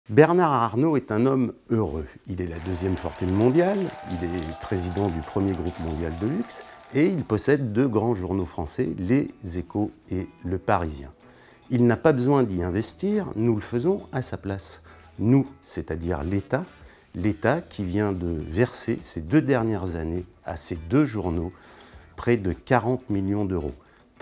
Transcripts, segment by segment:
Bernard Arnault est un homme heureux. Il est la deuxième fortune mondiale, il est président du premier groupe mondial de luxe et il possède deux grands journaux français, Les Échos et Le Parisien. Il n'a pas besoin d'y investir, nous le faisons à sa place. Nous, c'est-à-dire l'État qui vient de verser ces 2 dernières années à ces deux journaux près de 40 millions d'euros,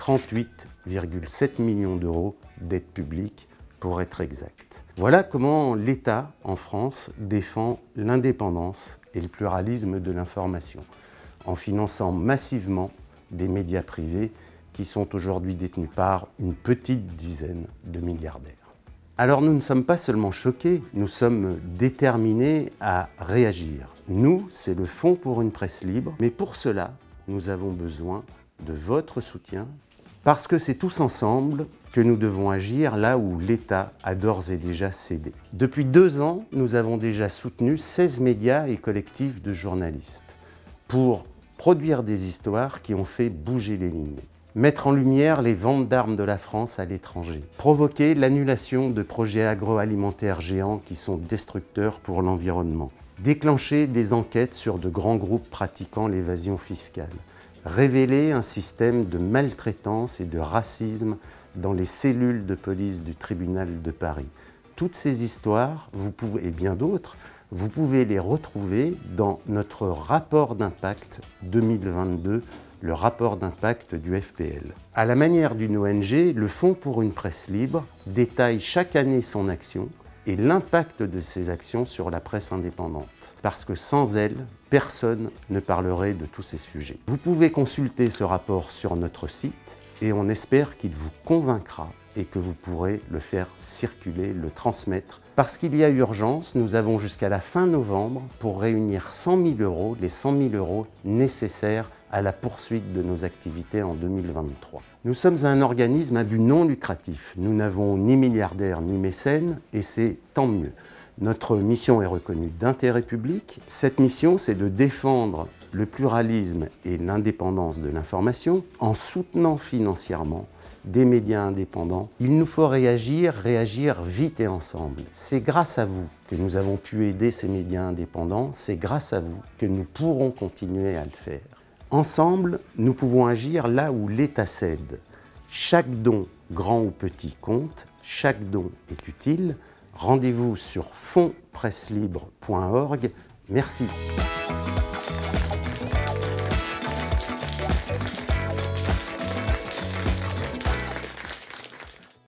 38,7 millions d'euros d'aide publique pour être exact. Voilà comment l'État, en France, défend l'indépendance et le pluralisme de l'information, en finançant massivement des médias privés qui sont aujourd'hui détenus par une petite dizaine de milliardaires. Alors nous ne sommes pas seulement choqués, nous sommes déterminés à réagir. Nous, c'est le Fonds pour une presse libre, mais pour cela, nous avons besoin de votre soutien, parce que c'est tous ensemble que nous devons agir là où l'État a d'ores et déjà cédé. Depuis 2 ans, nous avons déjà soutenu 16 médias et collectifs de journalistes pour produire des histoires qui ont fait bouger les lignes, mettre en lumière les ventes d'armes de la France à l'étranger, provoquer l'annulation de projets agroalimentaires géants qui sont destructeurs pour l'environnement, déclencher des enquêtes sur de grands groupes pratiquant l'évasion fiscale, révéler un système de maltraitance et de racisme dans les cellules de police du tribunal de Paris. Toutes ces histoires, et bien d'autres, vous pouvez les retrouver dans notre rapport d'impact 2022, le rapport d'impact du FPL. À la manière d'une ONG, le Fonds pour une presse libre détaille chaque année son action et l'impact de ces actions sur la presse indépendante. Parce que sans elle, personne ne parlerait de tous ces sujets. Vous pouvez consulter ce rapport sur notre site et on espère qu'il vous convaincra et que vous pourrez le faire circuler, le transmettre. Parce qu'il y a urgence, nous avons jusqu'à la fin novembre pour réunir 100 000 euros, les 100 000 euros nécessaires à la poursuite de nos activités en 2023. Nous sommes un organisme à but non lucratif. Nous n'avons ni milliardaires ni mécènes et c'est tant mieux. Notre mission est reconnue d'intérêt public. Cette mission, c'est de défendre le pluralisme et l'indépendance de l'information en soutenant financièrement des médias indépendants. Il nous faut réagir vite et ensemble. C'est grâce à vous que nous avons pu aider ces médias indépendants, c'est grâce à vous que nous pourrons continuer à le faire. Ensemble, nous pouvons agir là où l'État cède. Chaque don, grand ou petit, compte, chaque don est utile. Rendez-vous sur fondspresselibre.org. Merci.